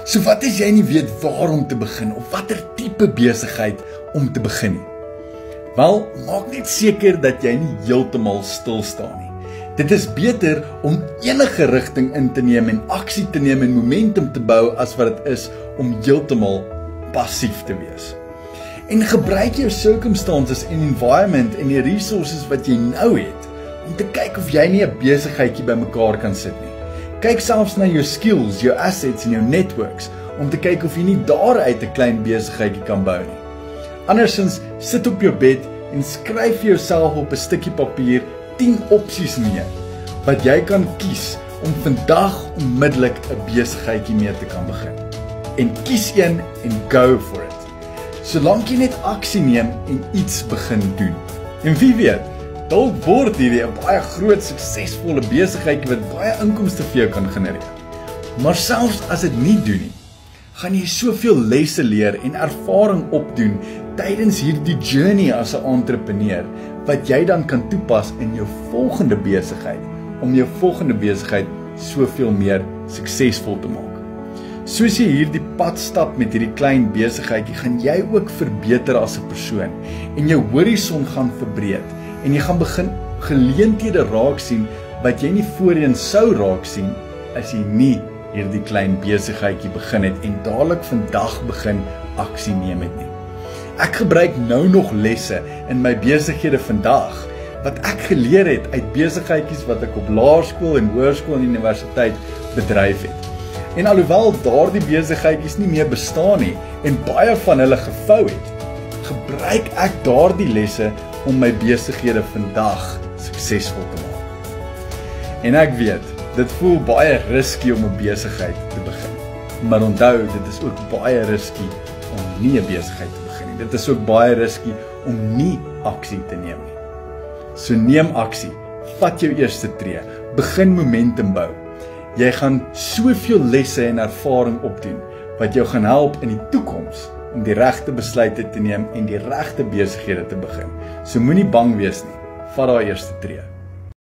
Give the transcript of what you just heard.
So wat as jy nie weet waar om te begin of watter tipe besigheid om te begin nie? Wel, maak net seker dat jy nie heeltemal stil staan nie. Dit is beter om enige rigting in te neem en aksie te neem en momentum te bou as wat dit is om heeltemal passief te wees. En gebruik jou circumstances en environment en die resources wat jy nou het om te kyk of jy nie 'n besigheidjie bymekaar kan sit nie. Kyk selfs na jou skills, jou assets en jou networks om te kyk of jy nie daaruit 'n klein besigheidjie kan bou nie. Andersins, sit op jou bed en skryf vir jouself op 'n stukkie papier 10 opsies neer wat jy kan kies om vandag onmiddellik 'n besigheidjie mee te kan begin. En kies een en go for it. Solank jy net aksie neem en iets begin doen. En wie weet, dalk word hierdie 'n baie groot suksesvolle besigheidjie wat baie inkomste vir jou kan genereer. Maar selfs as dit nie doen nie, gaan jy soveel lesse leer en ervaring opdoen tydens hierdie journey as 'n entrepreneur wat jy dan kan toepas in jou volgende besigheid om jou volgende besigheid soveel meer suksesvol te maak. Soos jy hierdie pad stap met hierdie klein besigheidjie, gaan jy ook verbeter as 'n persoon en jou horison gaan verbreed en jy gaan begin geleenthede raak sien wat jy nie voorheen sou raak sien as jy nie hierdie klein besigheidjie begin het en dadelik vandag begin aksie neem het nie. Ek gebruik nou nog lesse in my besighede vandag wat ek geleer het uit besigheidjies wat ek op laerskool en hoërskool en universiteit bedryf het. En alhoewel daardie besigheidjies nie meer bestaan nie en baie van hulle gevou het, gebruik ek daardie lesse om my besighede vandag suksesvol te maak. En ek weet, dit voel baie risky om 'n besigheid te begin. Maar onthou, dit is ook baie risky om nie 'n besigheid te begin nie. Dit is ook baie risky om nie aksie te neem nie. So neem aksie, vat jou eerste tree, begin momentum bou. Jy gaan soveel lesse en ervaring opdoen wat jou gaan help in die toekoms om die regte besluite te neem en die regte besighede te begin. So moenie bang wees nie. Vat daai eerste tree.